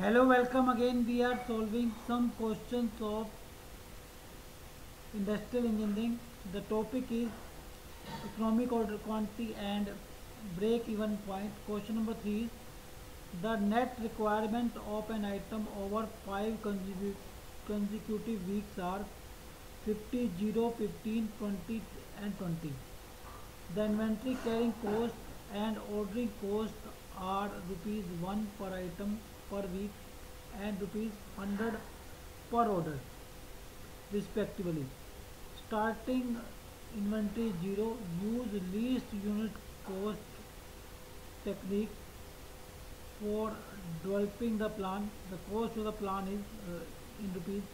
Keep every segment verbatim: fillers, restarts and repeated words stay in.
Hello, welcome again. We are solving some questions of industrial engineering. The topic is economic order quantity and break even point. Question number three is the net requirement of an item over five consecu- consecutive weeks are fifty, zero, fifteen, twenty, and twenty. The inventory carrying cost and ordering cost are rupees one per item per week and rupees one hundred per order respectively. Starting inventory zero, use least unit cost technique for developing the plan. The cost of the plan is uh, in rupees.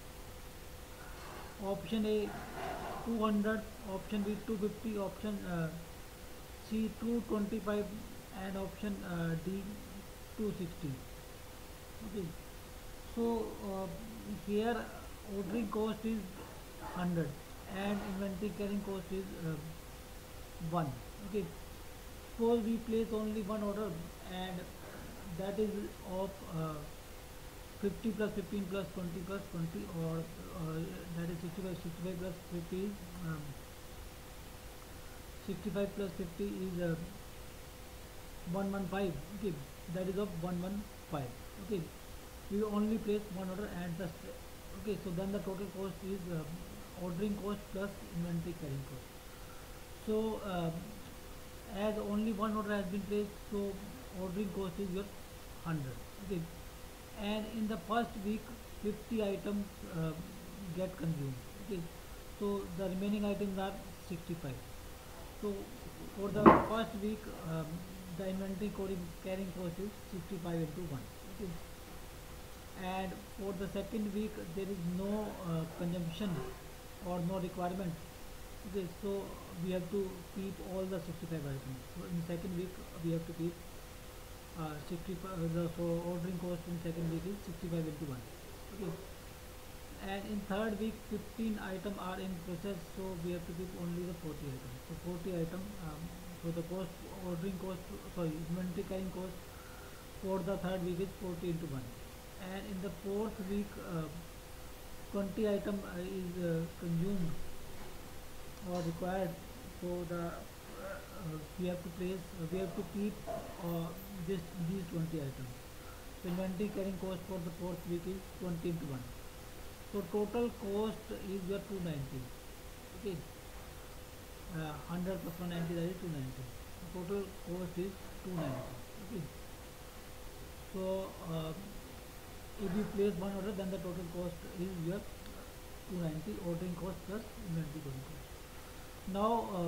Option A two hundred, option B two hundred fifty, option uh, C two hundred twenty-five, and option uh, D two hundred sixty. Okay, so uh, here ordering cost is one hundred and inventory carrying cost is uh, one. Okay, suppose we place only one order and that is of uh, fifty plus fifteen plus twenty plus twenty, or uh, that is sixty-five, sixty-five plus fifty is um, sixty-five plus fifty is uh, one hundred fifteen. Okay, that is of one hundred fifteen. Okay, we only place one order and the okay, so then the total cost is uh, ordering cost plus inventory carrying cost. So uh, as only one order has been placed, so ordering cost is your one hundred. Okay, and in the first week fifty items uh, get consumed. Okay, so the remaining items are sixty-five. So for the first week um, the inventory carrying cost is sixty-five into one. Okay, and for the second week there is no uh, consumption or no requirement. Okay, so we have to keep all the sixty-five items. So in second week we have to keep uh, sixty-five. Uh, the so ordering cost in second week is sixty-five into one. Okay, and in third week fifteen items are in process, so we have to keep only the forty items. So forty item. Um, so the cost ordering cost, sorry, inventory carrying cost for the third week is forty into one. And in the fourth week uh, twenty item uh, is uh, consumed or required, so the uh, we have to place uh, we have to keep uh, this these twenty items. So inventory carrying cost for the fourth week is twenty into one. So total cost is your two hundred ninety. Okay, uh, one hundred plus one hundred ninety, that is two hundred ninety. So total cost is two hundred ninety. Okay, so uh, if you place one order, then the total cost is your two hundred ninety, ordering cost plus inventory carrying cost. Now uh,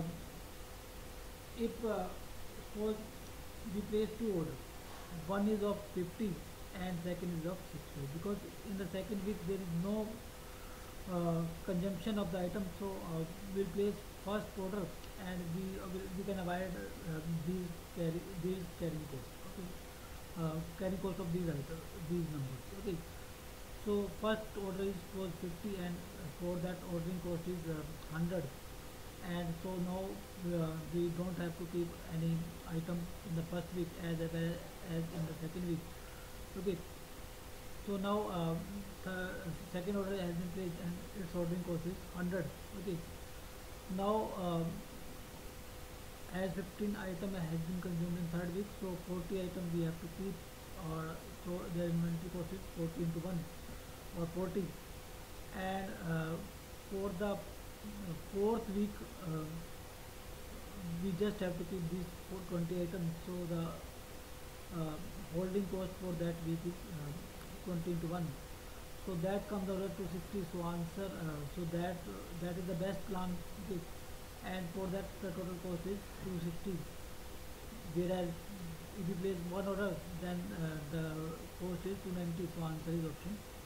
if uh, suppose we place two orders, one is of fifty and second is of sixty, because in the second week there is no uh, consumption of the item, so uh, we'll place first order and we uh, will, we can avoid uh, these carry these carrying costs. Okay, uh, carrying cost of these items, these numbers. Okay, so first order is was fifty and uh, for that ordering cost is uh, one hundred, and so now uh, we don't have to keep any item in the first week as as, as in the second week. Okay, so now uh, the second order has been placed and its ordering cost is one hundred. Okay, now um, as fifteen item has been consumed in third week, so forty item we have to keep, or so their inventory cost is forty into one, or forty. And uh, for the uh, fourth week uh, we just have to keep these twenty items, so the uh, holding cost for that week is uh, twenty into one, so that comes out to sixty. So answer, uh, so that uh, that is the best plan. Okay, and for that the total cost is two hundred sixty, whereas if you place one order, then uh, the cost is two hundred ninety. So answer is option